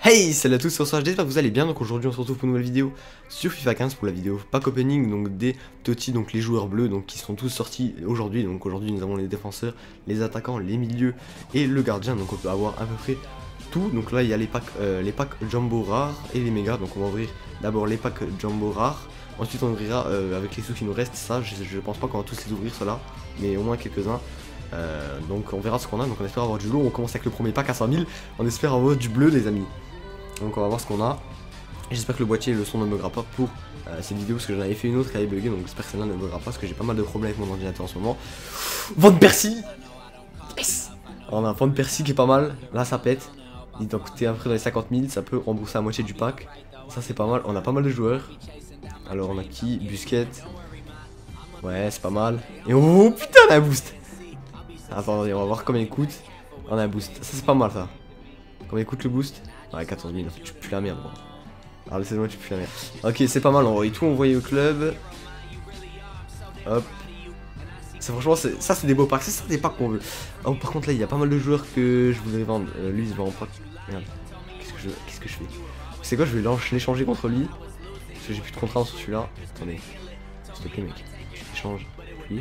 Hey, salut à tous, c'est Osage, j'espère que vous allez bien. Donc aujourd'hui on se retrouve pour une nouvelle vidéo sur FIFA 15 pour la vidéo pack opening donc des TOTY, donc les joueurs bleus donc qui sont tous sortis aujourd'hui. Donc aujourd'hui nous avons les défenseurs, les attaquants, les milieux et le gardien, donc on peut avoir à peu près tout. Donc là il y a les packs jumbo rares et les méga, donc on va ouvrir d'abord les packs jumbo rares. Ensuite on ouvrira avec les sous qui nous restent, ça je pense pas qu'on va tous les ouvrir ceux-là, mais au moins quelques-uns. Donc on verra ce qu'on a, donc on espère avoir du lourd. On commence avec le premier pack à 100 000, on espère avoir du bleu les amis. Donc on va voir ce qu'on a. J'espère que le boîtier et le son ne buggera pas pour cette vidéo, parce que j'en avais fait une autre qui avait bugué, donc j'espère que celle-là ne buggera pas parce que j'ai pas mal de problèmes avec mon ordinateur en ce moment. Van Persie, yes. Alors, on a un Van Persie qui est pas mal, là ça pète. Il doit coûter à peu près dans les 50 000, ça peut rembourser la moitié du pack. Ça c'est pas mal, on a pas mal de joueurs. Alors on a qui? Busquets. Ouais c'est pas mal. Et oh putain on a un boost. Attendez, on va voir combien il coûte. On a un boost, ça c'est pas mal ça. Combien coûte le boost? Ouais 14 000, en fait tu pues la merde. Alors laissez-moi tu pues la merde. Ok c'est pas mal, on va tout envoyer au club. Hop. Franchement ça c'est des beaux packs, c'est des packs qu'on veut. Oh par contre là il y a pas mal de joueurs que je voudrais vendre. Lui il se vend en pack. Merde. Qu'est-ce que je fais? C'est quoi, je vais l'échanger contre lui. Parce que j'ai plus de contrat sur celui-là. Attendez. S'il te plaît mec. Échange. Lui.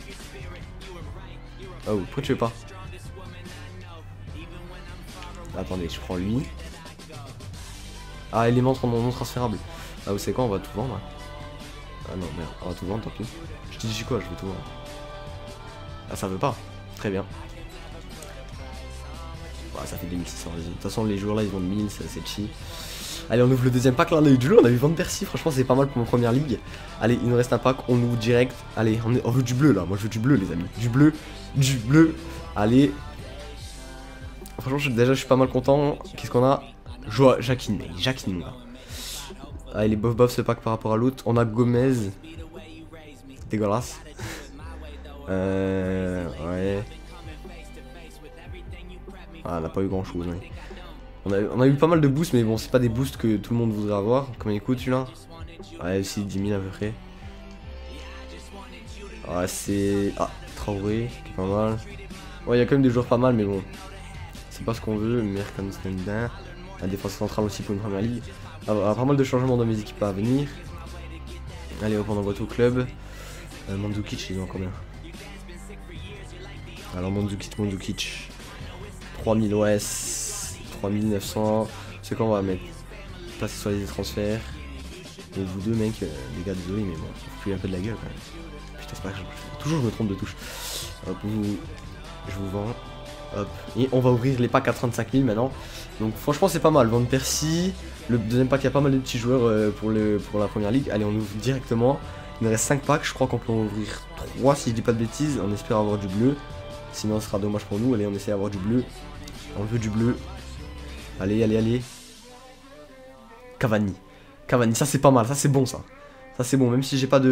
Oh pourquoi tu veux pas? Attendez, je prends lui. Ah, élément non transférable. Ah, vous savez quoi, on va tout vendre. Ah non, merde, on va tout vendre, tant pis. Je te dis quoi, je vais tout vendre. Ah, ça veut pas. Très bien. Bah, ça fait 2600, vas-y. De toute façon, les joueurs là, ils vendent 1000, c'est cheap. Allez, on ouvre le deuxième pack. Là, on a eu du lot, on a eu Van Persie. Franchement, c'est pas mal pour mon première ligue. Allez, il nous reste un pack, on ouvre direct. Allez, on veut du bleu là. Moi, je veux du bleu, les amis. Du bleu, du bleu. Allez. Franchement, déjà, je suis pas mal content. Qu'est-ce qu'on a? Jacquin, là. Allez, les bof ce pack par rapport à l'autre. On a Gomez. Dégueulasse. Ouais. Ah, on n'a pas eu grand chose. Ouais. On a eu pas mal de boosts, mais bon, c'est pas des boosts que tout le monde voudrait avoir. Combien il coûte celui-là? Ouais, aussi 10 000 à peu près. Ouais, c'est. Ah, Traoré, qui est pas mal. Ouais, il y a quand même des joueurs pas mal, mais bon. C'est pas ce qu'on veut. Merkanstendin. La défense centrale aussi pour une première ligue. Alors, pas mal de changements dans mes équipes à venir. Allez hop on envoie tout au club. Mandzukic il est dans combien? Alors Mandzukic 3000 OS 3900. C'est quoi on va mettre? Passer sur les transferts. Et vous deux mecs, les gars désolé mais bon, vous pouvez un peu de la gueule quand même. Putain c'est pas grave, toujours je me trompe de touche. Hop je vous vends. Hop. Et on va ouvrir les packs à 35 000 maintenant. Donc franchement c'est pas mal. Van Persie. Le deuxième pack il y a pas mal de petits joueurs pour la première ligue. Allez on ouvre directement. Il nous reste 5 packs. Je crois qu'on peut en ouvrir 3 si je dis pas de bêtises. On espère avoir du bleu. Sinon ce sera dommage pour nous. Allez on essaie d'avoir du bleu. On veut du bleu. Allez. Cavani, ça c'est pas mal. Ça c'est bon ça. Ça c'est bon. Même si j'ai pas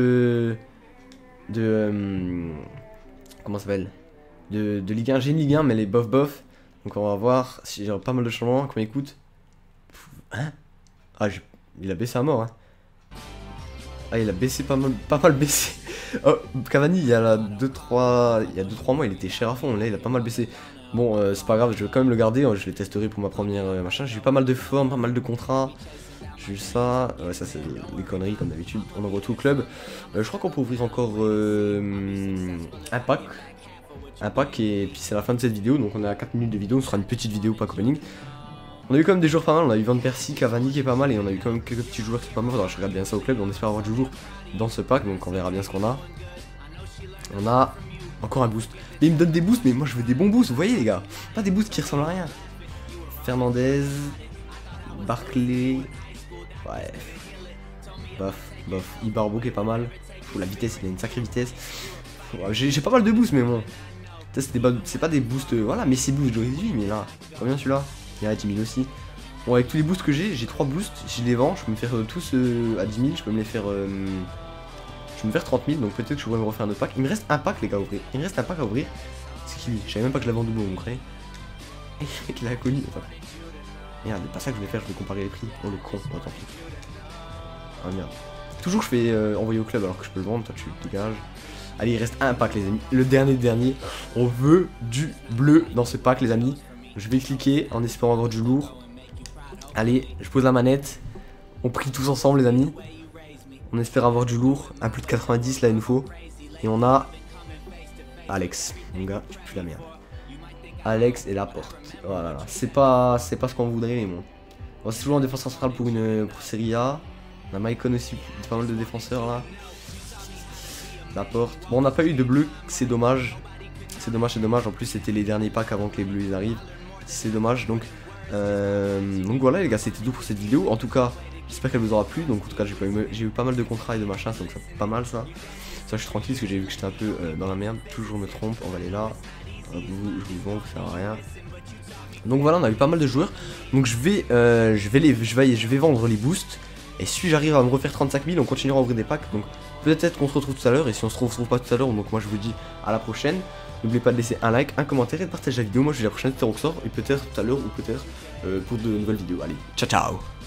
comment ça s'appelle? De Ligue 1, j'ai une Ligue 1 mais les bof. Donc on va voir si j'ai pas mal de changements. Combien il coûte? Hein? Ah il a baissé à mort hein. Ah il a baissé pas mal baissé. Oh Cavani il y a 2-3 mois il était cher à fond. Là il a pas mal baissé. Bon c'est pas grave, je vais quand même le garder. Je le testerai pour ma première machin. J'ai eu pas mal de formes, pas mal de contrats. J'ai eu ça. Ouais ça c'est des conneries comme d'habitude. On envoie tout au club. Je crois qu'on peut ouvrir encore un pack et puis c'est la fin de cette vidéo. Donc on est à 4 minutes de vidéo. Ce sera une petite vidéo pack opening. On a eu quand même des joueurs pas mal. On a eu Van Persie, Cavani qui est pas mal. Et on a eu quand même quelques petits joueurs qui sont pas mal. Alors je regarde bien ça au club. On espère avoir du jour dans ce pack. Donc on verra bien ce qu'on a. On a encore un boost. Mais il me donne des boosts. Mais moi je veux des bons boosts. Vous voyez les gars. Pas des boosts qui ressemblent à rien. Fernandez. Barclay. Ouais. Bof. Ibarbo qui est pas mal. La vitesse, il a une sacrée vitesse. Ouais, j'ai pas mal de boosts mais bon. C'est pas des boosts. Voilà, mais c'est boost, j'aurais dit. Mais là, combien celui-là? Il y a 10 000 aussi. Bon, avec tous les boosts que j'ai 3 boosts. Si je les vends, je peux me faire tous à 10 000. Je peux me les faire. Je peux me faire 30 000. Donc peut-être que je pourrais me refaire un autre pack. Il me reste un pack, les gars, à ouvrir. Il me reste un pack à ouvrir. C'est qui lui? Je savais même pas que je l'avais en double, vous comprenez? Et qu'il a connu. Enfin, merde, c'est pas ça que je vais faire. Je vais comparer les prix. Oh le con. Oh, tant pis. Ah merde. Toujours je fais envoyer au club alors que je peux le vendre. Toi tu te dégages. Allez, il reste un pack, les amis. Le dernier. On veut du bleu dans ce pack, les amis. Je vais cliquer en espérant avoir du lourd. Allez, je pose la manette. On prie tous ensemble les amis. On espère avoir du lourd. Un plus de 90 là il nous faut. Et on a Alex. Mon gars, tu pues la merde. Alex et la porte. Voilà, c'est pas ce qu'on voudrait mais bon. Bon, c'est toujours un défenseur central pour Serie A. On a Maicon aussi, pas mal de défenseurs là. La porte. Bon, on n'a pas eu de bleu, c'est dommage. C'est dommage. En plus, c'était les derniers packs avant que les bleus ils arrivent. C'est dommage. Donc voilà les gars, c'était tout pour cette vidéo. En tout cas, j'espère qu'elle vous aura plu. Donc en tout cas, j'ai eu pas mal de contrats et de machins, donc ça fait pas mal ça. Ça, je suis tranquille parce que j'ai vu que j'étais un peu dans la merde. Toujours me trompe. On va aller là. Je vous vends, ça sert à rien. Donc voilà, on a eu pas mal de joueurs. Donc je vais vendre les boosts. Et si j'arrive à me refaire 35 000, on continuera à ouvrir des packs. Donc peut-être qu'on se retrouve tout à l'heure. Et si on se retrouve pas tout à l'heure, donc moi je vous dis à la prochaine. N'oubliez pas de laisser un like, un commentaire et de partager la vidéo. Moi je vous dis à la prochaine, c'était Roxor. Et peut-être tout à l'heure ou peut-être pour de nouvelles vidéos. Allez, ciao ciao.